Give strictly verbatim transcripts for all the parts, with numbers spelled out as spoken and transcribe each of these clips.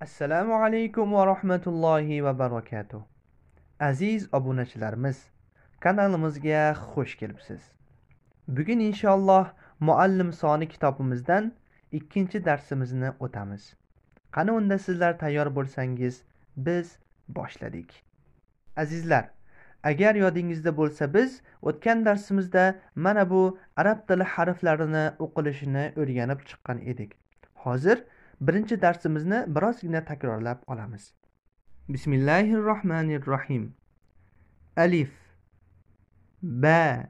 Assalomu alaykum va rahmatullohi va barakatuh. Aziz obunachilarimiz, kanalimizga xush kelibsiz. Bugun inshaalloh Muallimsoniy kitobimizdan ikkinchi darsimizni o'tamiz. Qani unda sizlar tayyor bo'lsangiz, biz boshladik. Azizlar, agar yodingizda bo'lsa, biz o'tgan darsimizda mana bu arab tili harflarini o'qilishini o'rganib chiqqan edik. Hozir birinchi darsimizni birozgina takrorlab olamiz. Bismillahirrohmanirrohim. Alif, ba,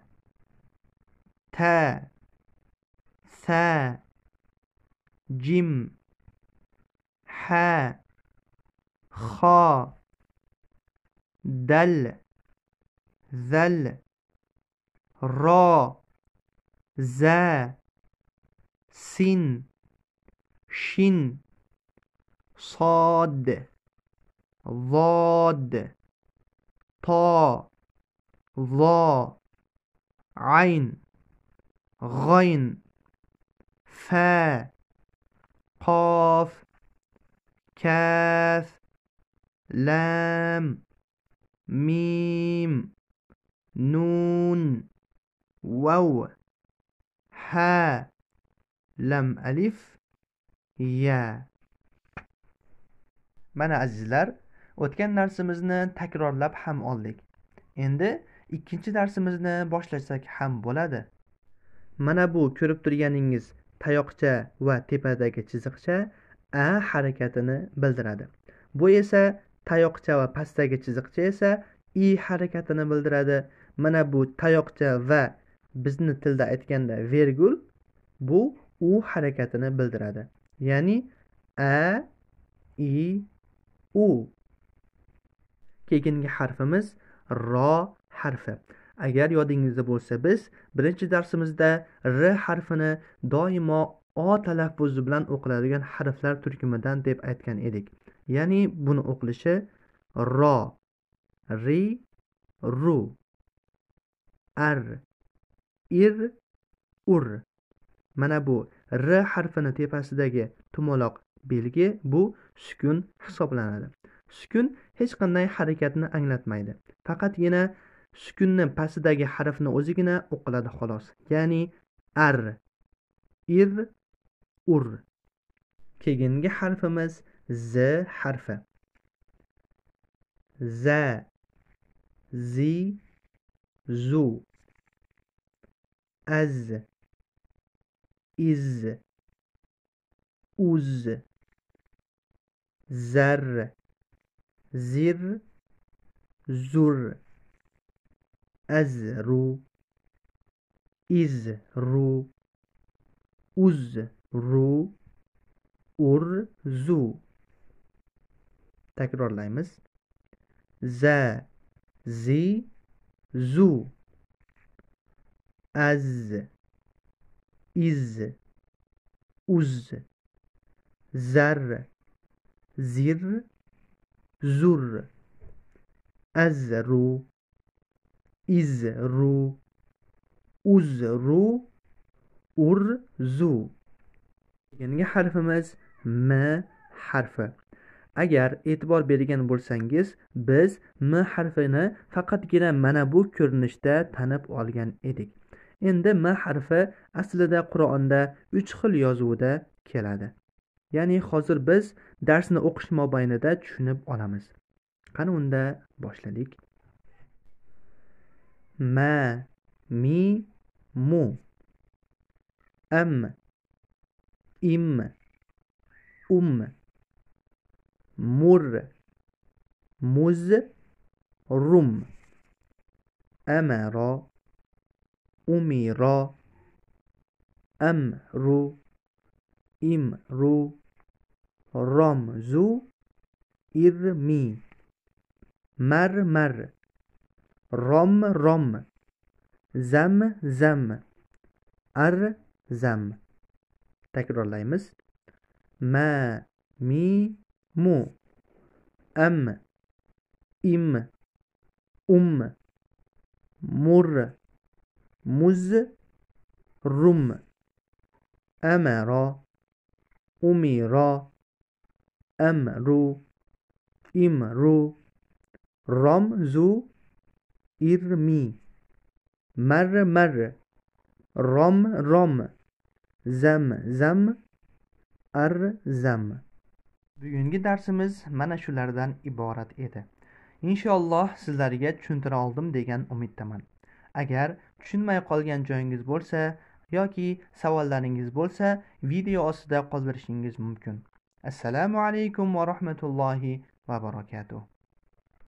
ta, sa, jim, ha, kha, dal, zal, ra, za, sin, shin, صاد ضاد طا ظا عين غين فا قاف كاف لام ميم نون واو ها لم ألف يا. Mana azizlar, o'tgan darsimizni takrorlab ham oldik. Endi ikkinchi darsimizni boshlasak ham bo'ladi. Mana bu ko'rib turganingiz tayoqcha va tepadagi chiziqcha a harakatini bildiradi. Bu esa tayoqcha va pastdagi chiziqcha esa i harakatini bildiradi. Mana bu tayoqcha va bizni tilda aytganda vergul bu u harakatini bildiradi. Ya'ni a, i, u. Keyingi harfimiz ro harfi. Agar yodingizda bo'lsa, biz birinchi darsimizda r harfini doimo o talaffuzi bilan o'qiladigan harflar turkumidan deb aytgan edik. Ya'ni buni o'qilishi ro, ri, ru, ar, ir, ur. Mana bu r harfini tepasidagi tumaloq belgi bu sukun hisoblanadi. Sukun hech qanday harakatni anglatmaydi. Faqatgina sukunni pastidagi harfni o'zigina o'qiladi xolos. Ya'ni ar, ir, ur. Keyingi harfimiz z harfi. Za, zi, zu, az, iz, uz, zar, zir, zur, azru, izru, uzru, urzu. Takrorlaymiz. Za, zi, zu, az, iz, uz, zar, zir, zur, azru, izru, uzru, urzu. Keyingi harfimiz m harfi. Agar e'tibor bergan bo'lsangiz, biz m harfini faqatgina mana bu ko'rinishda tanib olgan edik. Endi m harfi aslida Qur'onda uch xil yozuvda keladi. Ya'ni hozir biz darsni o'qish mobaynida tushunib olamiz. Qani unda boshladik. Ma, mi, mu, am, im, um, mur, muz, rum, amara, umira, amru, imru, ramzu, irmi, mar, mar, rom, rom, zam, zam, ar, zam. Takrorlaymiz. Ma, mi, mu, am, im, um, mur, muz, rum, amara, umira, amru, imru, ramzu, irmi, mar mar, rom rom, zam zam, arzam. Bugungi darsimiz mana shulardan iborat edi. Inshaalloh sizlarga tushuntira oldim degan umiddaman. Agar tushunmay qolgan joyingiz bo'lsa yoki savollaringiz bo'lsa, video ostida qoldirishingiz mumkin. Assalomu alaykum va rahmatullohi va barakatuh.